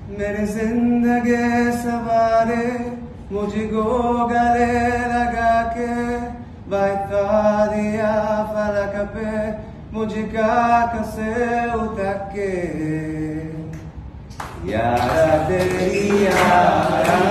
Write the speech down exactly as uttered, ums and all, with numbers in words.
मेरी जिंदगी सवारे मुझको गले लगा के बता दिया फलक पे मुझका कसे उतर के यारा तेरी यारा